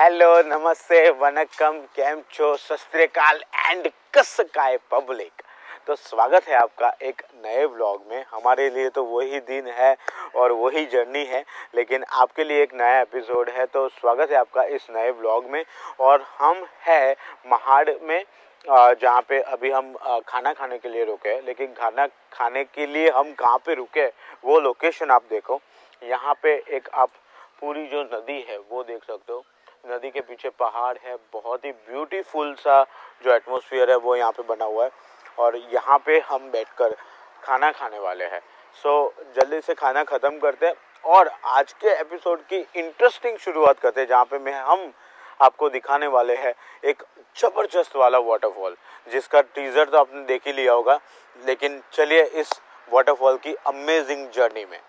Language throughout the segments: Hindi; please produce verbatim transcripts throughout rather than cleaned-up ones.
हेलो, नमस्ते, वनक्कम, केम छो, सत श्री अकाल एंड कसकाय पब्लिक। तो स्वागत है आपका एक नए व्लॉग में। हमारे लिए तो वही दिन है और वही जर्नी है, लेकिन आपके लिए एक नया एपिसोड है। तो स्वागत है आपका इस नए व्लॉग में। और हम है महाड़ में, जहाँ पे अभी हम खाना खाने के लिए रुके हैं। लेकिन खाना खाने के लिए हम कहाँ पे रुके वो लोकेशन आप देखो। यहाँ पे एक आप पूरी जो नदी है वो देख सकते हो। नदी के पीछे पहाड़ है, बहुत ही ब्यूटीफुल सा जो एटमॉस्फेयर है वो यहाँ पे बना हुआ है। और यहाँ पे हम बैठकर खाना खाने वाले हैं। सो जल्दी से खाना ख़त्म करते हैं और आज के एपिसोड की इंटरेस्टिंग शुरुआत करते हैं, जहाँ पे मैं हम आपको दिखाने वाले हैं एक ज़बरदस्त वाला वाटरफॉल, जिसका टीज़र तो आपने देख ही लिया होगा। लेकिन चलिए इस वाटरफॉल की अमेजिंग जर्नी में।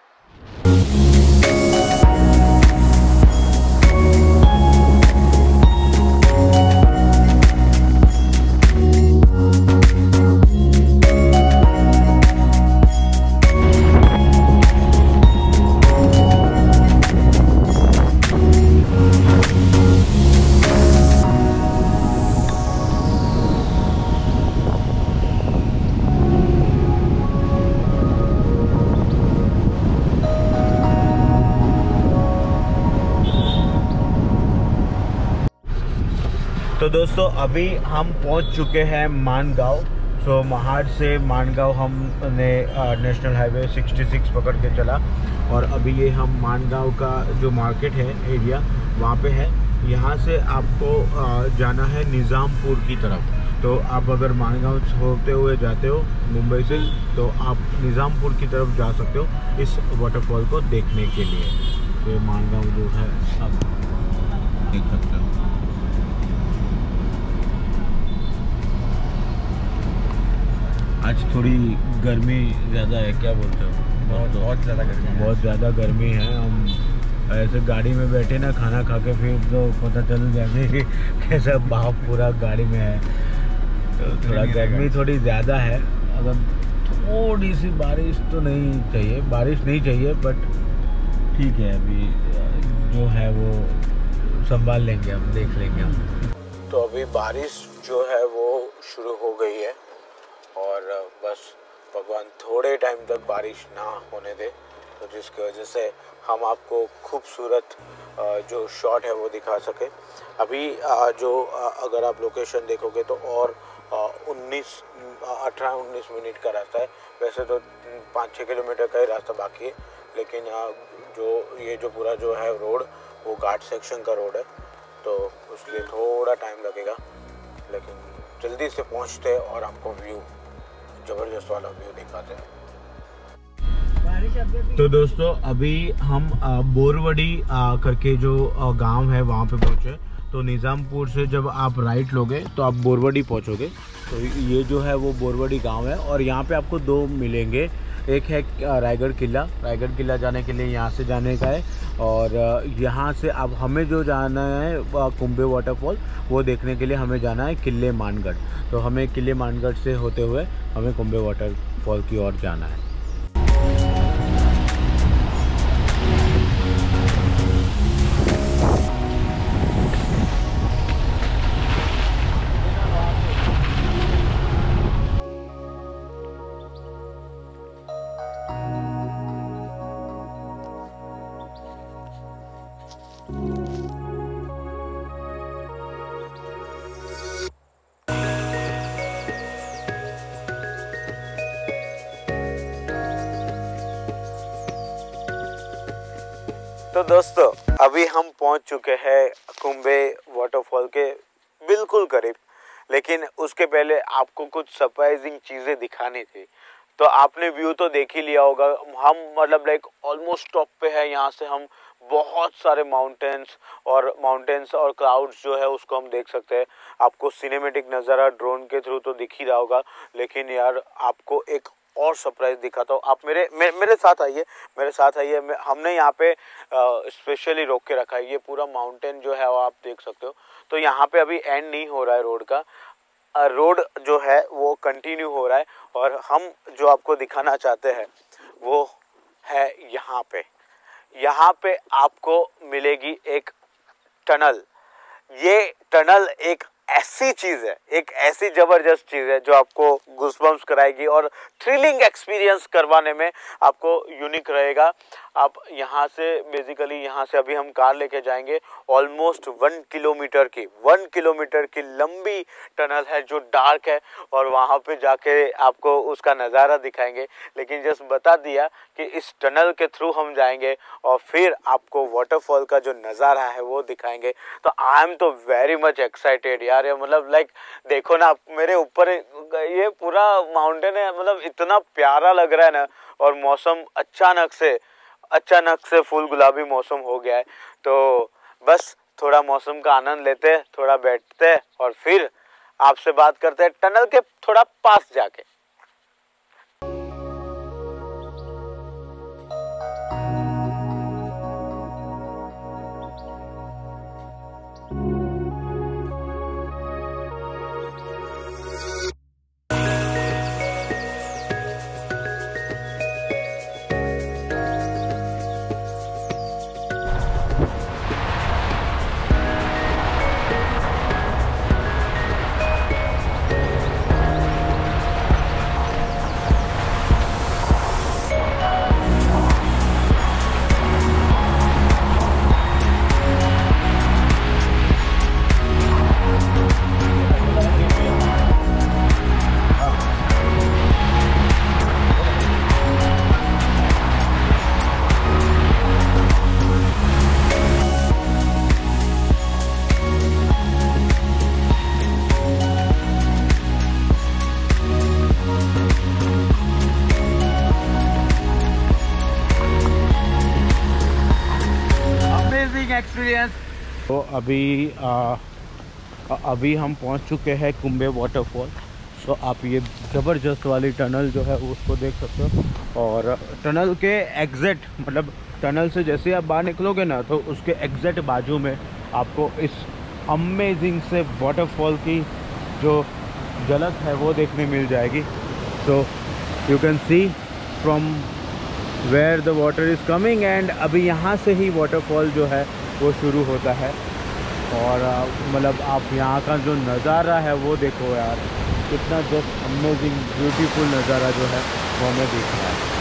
तो दोस्तों अभी हम पहुंच चुके हैं मानगांव। सो महाड़ से मानगांव हमने नेशनल हाईवे छियासठ पकड़ के चला और अभी ये हम मानगांव का जो मार्केट है एरिया वहाँ पे है। यहाँ से आपको जाना है निज़ामपुर की तरफ। तो आप अगर मानगांव होते हुए जाते हो मुंबई से, तो आप निज़ामपुर की तरफ जा सकते हो इस वाटरफॉल को देखने के लिए। तो मानगांव जो है आप देख सकते हो। आज थोड़ी गर्मी ज़्यादा है, क्या बोलते हो? बहुत बहुत ज़्यादा गर्मी है। बहुत ज़्यादा गर्मी है। हम ऐसे गाड़ी में बैठे ना, खाना खा के फिर तो पता चल जाए कि कैसा भाव पूरा गाड़ी में है। तो थोड़ा गर्मी थोड़ी ज़्यादा है। अगर थोड़ी सी बारिश तो नहीं चाहिए, बारिश नहीं चाहिए, बट ठीक है, अभी जो है वो संभाल लेंगे, हम देख लेंगे हम। तो अभी बारिश जो है वो शुरू हो गई है और बस भगवान थोड़े टाइम तक बारिश ना होने दे, तो जिसकी वजह से हम आपको खूबसूरत जो शॉट है वो दिखा सके। अभी जो अगर आप लोकेशन देखोगे तो और उन्नीस अठारह उन्नीस मिनट का रास्ता है। वैसे तो पाँच छः किलोमीटर का ही रास्ता बाकी है, लेकिन जो ये जो पूरा जो है रोड वो घाट सेक्शन का रोड है, तो उसके लिए थोड़ा टाइम लगेगा। लेकिन जल्दी से पहुंचते हैं और आपको व्यू, जबरदस्त वाला व्यू दिखाते हैं। तो दोस्तों अभी हम बोरवडी करके जो गांव है वहां पे पहुंचे। तो निज़ामपुर से जब आप राइट लोगे तो आप बोरवडी पहुंचोगे। तो ये जो है वो बोरवडी गांव है और यहाँ पे आपको दो मिलेंगे। एक है रायगढ़ किला। रायगढ़ किला जाने के लिए यहाँ से जाने का है, और यहाँ से अब हमें जो जाना है कुंभे वाटरफॉल वो देखने के लिए हमें जाना है किले मानगढ़। तो हमें किले मानगढ़ से होते हुए हमें कुंभे वाटरफॉल की ओर जाना है। तो दोस्तों अभी हम पहुंच चुके हैं कुंभे वाटरफॉल के बिल्कुल करीब, लेकिन उसके पहले आपको कुछ सरप्राइजिंग चीज़ें दिखानी थी। तो आपने व्यू तो देख ही लिया होगा। हम मतलब लाइक ऑलमोस्ट टॉप पे है। यहाँ से हम बहुत सारे माउंटेन्स और माउंटेन्स और क्लाउड्स जो है उसको हम देख सकते हैं। आपको सिनेमेटिक नज़ारा ड्रोन के थ्रू तो दिख ही रहा होगा, लेकिन यार आपको एक और सरप्राइज दिखाता हूँ। आप मेरे मे, मेरे साथ आइए, मेरे साथ आइए। हमने यहाँ पे स्पेशली रोक के रखा है। ये पूरा माउंटेन जो है वो आप देख सकते हो। तो यहाँ पे अभी एंड नहीं हो रहा है रोड का, रोड जो है वो कंटिन्यू हो रहा है। और हम जो आपको दिखाना चाहते हैं वो है यहाँ पे। यहाँ पे आपको मिलेगी एक टनल, ये टनल एक ऐसी चीज है, एक ऐसी जबरदस्त चीज है जो आपको गूज़बम्प्स कराएगी और थ्रिलिंग एक्सपीरियंस करवाने में आपको यूनिक रहेगा। आप यहाँ से बेसिकली यहाँ से अभी हम कार लेके जाएंगे, ऑलमोस्ट वन किलोमीटर की वन किलोमीटर की लंबी टनल है जो डार्क है, और वहाँ पे जाके आपको उसका नज़ारा दिखाएंगे। लेकिन जस्ट बता दिया कि इस टनल के थ्रू हम जाएंगे और फिर आपको वाटरफॉल का जो नज़ारा है वो दिखाएंगे। तो आई एम तो वेरी मच एक्साइटेड यार, मतलब लाइक देखो ना, मेरे ऊपर ये पूरा माउंटेन है, मतलब इतना प्यारा लग रहा है ना, और मौसम अचानक से अचानक से फुल गुलाबी मौसम हो गया है। तो बस थोड़ा मौसम का आनंद लेते हैं, थोड़ा बैठते हैं और फिर आपसे बात करते हैं टनल के थोड़ा पास जाके। एक्सपीरियंस। तो अभी आ, अभी हम पहुंच चुके हैं कुंभे वाटरफॉल। तो आप ये ज़बरदस्त वाली टनल जो है उसको देख सकते हो, और टनल के एग्जैक्ट मतलब टनल से जैसे आप बाहर निकलोगे ना, तो उसके एग्जैक्ट बाजू में आपको इस अमेजिंग से वाटरफॉल की जो झलक है वो देखने मिल जाएगी। So you can see from where the water is coming, and अभी यहाँ से ही वाटरफॉल जो है वो शुरू होता है। और मतलब आप यहाँ का जो नज़ारा है वो देखो यार, कितना जस्ट अमेजिंग ब्यूटीफुल नज़ारा जो है वो हमें दिख रहा है।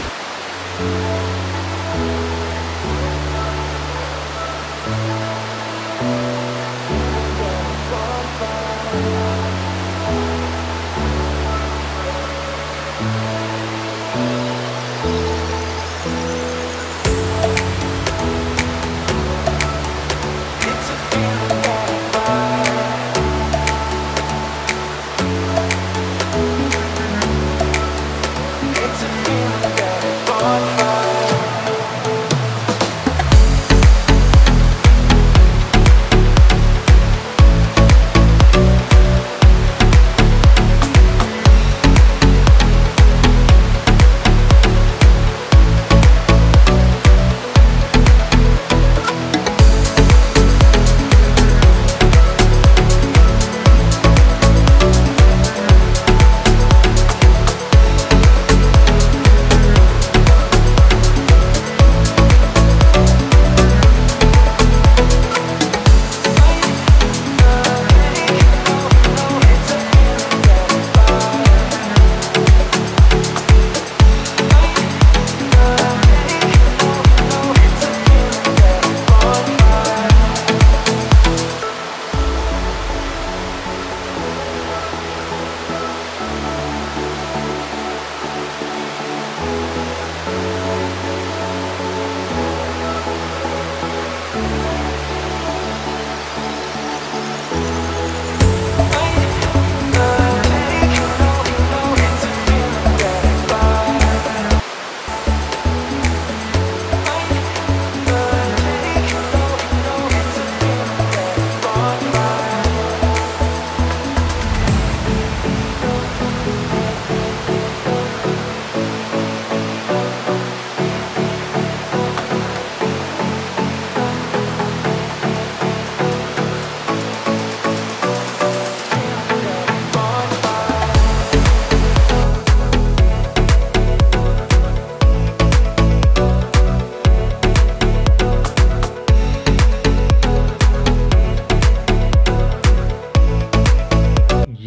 It's a feeling that it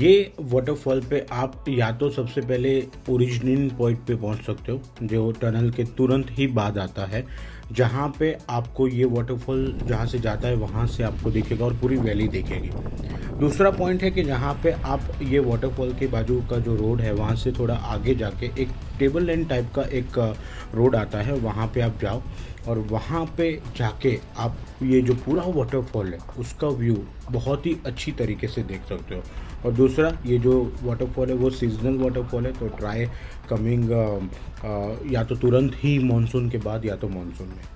ये वाटरफॉल पे आप या तो सबसे पहले ओरिजिनल पॉइंट पे पहुंच सकते हो, जो टनल के तुरंत ही बाद आता है, जहां पे आपको ये वाटरफॉल जहां से जाता है वहां से आपको दिखेगा और पूरी वैली दिखेगी। दूसरा पॉइंट है कि जहां पे आप ये वाटरफॉल के बाजू का जो रोड है वहां से थोड़ा आगे जाके एक टेबल लैंड टाइप का एक रोड आता है, वहां पे आप जाओ और वहाँ पे जाके आप ये जो पूरा वाटरफॉल है उसका व्यू बहुत ही अच्छी तरीके से देख सकते हो। और दूसरा, ये जो वाटरफॉल है वो सीजनल वाटरफॉल है, तो ट्राई कमिंग या तो तुरंत ही मॉनसून के बाद या तो मॉनसून में।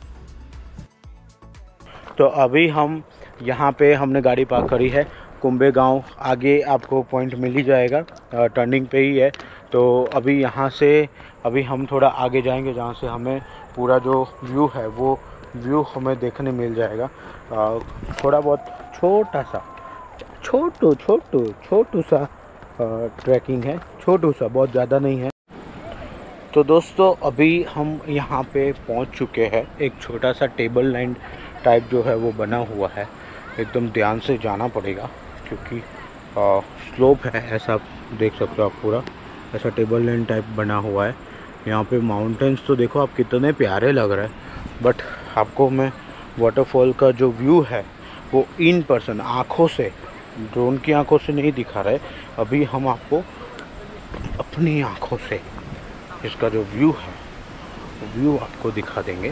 तो अभी हम यहाँ पे हमने गाड़ी पार्क करी है कुंबे गांव, आगे आपको पॉइंट मिल ही जाएगा, टर्निंग पे ही है। तो अभी यहाँ से अभी हम थोड़ा आगे जाएंगे जहाँ से हमें पूरा जो व्यू है वो व्यू हमें देखने मिल जाएगा। आ, थोड़ा बहुत छोटा सा छोटू छोटू छोटू सा ट्रैकिंग है, छोटू सा, बहुत ज़्यादा नहीं है। तो दोस्तों अभी हम यहाँ पे पहुँच चुके हैं। एक छोटा सा टेबल लैंड टाइप जो है वो बना हुआ है, एकदम ध्यान से जाना पड़ेगा क्योंकि स्लोप है, ऐसा देख सकते हो आप, पूरा ऐसा टेबल लैंड टाइप बना हुआ है। यहाँ पे माउंटेन्स तो देखो आप कितने प्यारे लग रहे हैं, बट आपको मैं वाटरफॉल का जो व्यू है वो इन पर्सन आँखों से, ड्रोन की आंखों से नहीं दिखा रहे, अभी हम आपको अपनी आंखों से इसका जो व्यू है व्यू आपको दिखा देंगे।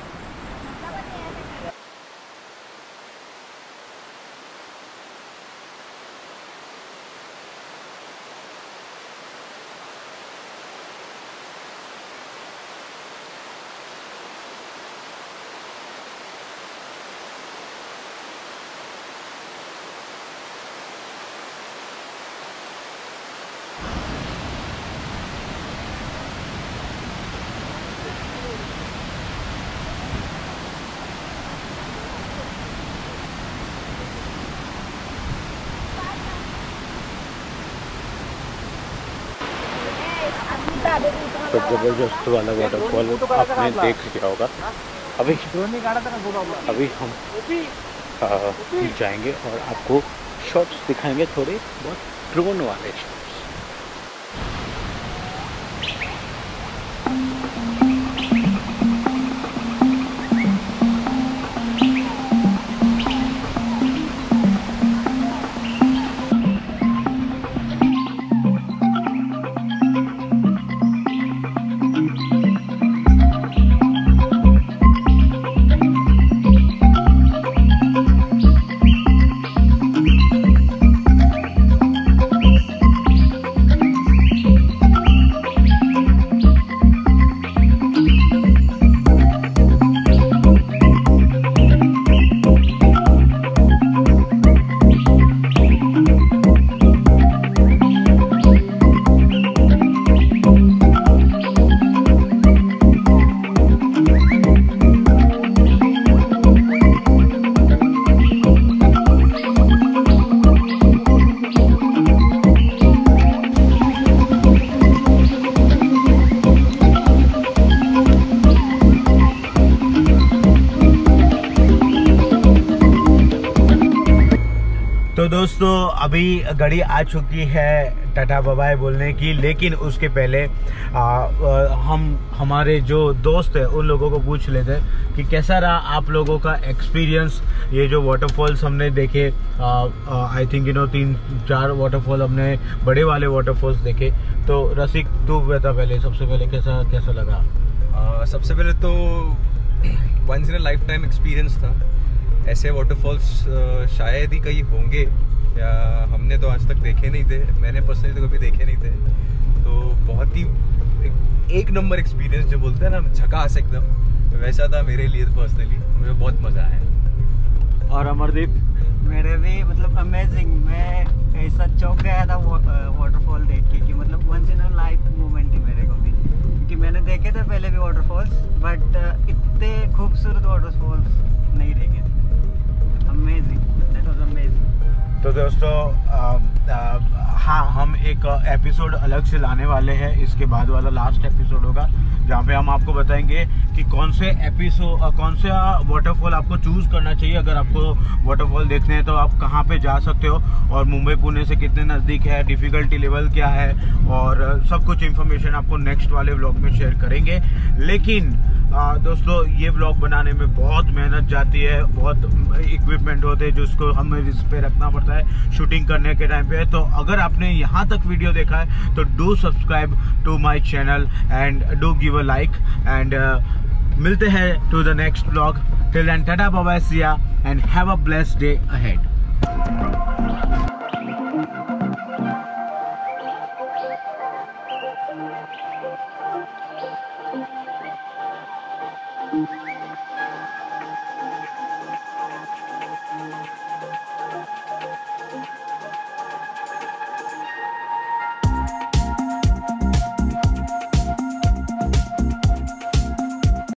तो ज़बरदस्त वाला वाटरफॉल आपने देख लिया होगा। अभी अभी हम आ, जाएंगे और आपको शॉट्स दिखाएंगे, थोड़े बहुत ड्रोन वाले शॉट्स। तो दोस्तों अभी घड़ी आ चुकी है टाटा बाय बाय बोलने की, लेकिन उसके पहले आ, आ, हम हमारे जो दोस्त हैं उन लोगों को पूछ लेते हैं कि कैसा रहा आप लोगों का एक्सपीरियंस। ये जो वाटरफॉल्स हमने देखे, आई थिंक यू नो तीन चार वाटरफॉल हमने बड़े वाले वाटरफॉल्स देखे। तो रसिक तू बता पहले, सबसे पहले कैसा कैसा लगा? आ, सबसे पहले तो once in a lifetime experience था। ऐसे वाटरफॉल्स शायद ही कहीं होंगे, या हमने तो आज तक देखे नहीं थे, मैंने पर्सनली तो कभी देखे नहीं थे। तो बहुत ही एक, एक नंबर एक्सपीरियंस जो बोलते हैं ना, झकास एकदम, वैसा था मेरे लिए पर्सनली। मुझे बहुत मज़ा आया। और अमरदीप? मेरे भी मतलब अमेजिंग, मैं ऐसा चौंक गया था वाटरफॉल देख के कि मतलब once in a life moment थी मेरे को भी, क्योंकि मैंने देखे थे पहले भी वाटरफॉल्स, बट इतने खूबसूरत वाटरफॉल्स नहीं देखे थे। Amazing, that was amazing. तो दोस्तों हाँ, हम एक एपिसोड अलग से लाने वाले हैं, इसके बाद वाला लास्ट एपिसोड होगा जहाँ पे हम आपको बताएंगे कि कौन से एपिसोड कौन सा वाटरफॉल आपको चूज़ करना चाहिए। अगर आपको वाटरफॉल देखने हैं तो आप कहाँ पे जा सकते हो और मुंबई पुणे से कितने नज़दीक है, डिफ़िकल्टी लेवल क्या है, और सब कुछ इन्फॉर्मेशन आपको नेक्स्ट वाले व्लॉग में शेयर करेंगे। लेकिन आ, दोस्तों, ये व्लॉग बनाने में बहुत मेहनत जाती है, बहुत इक्विपमेंट होते हैं जिसको हमें इस पे रखना पड़ता है शूटिंग करने के टाइम पे। तो अगर आपने यहाँ तक वीडियो देखा है तो do subscribe to my channel and do give a like and मिलते हैं to the next vlog. Till then, tata bye bye, see ya and have a blessed day ahead.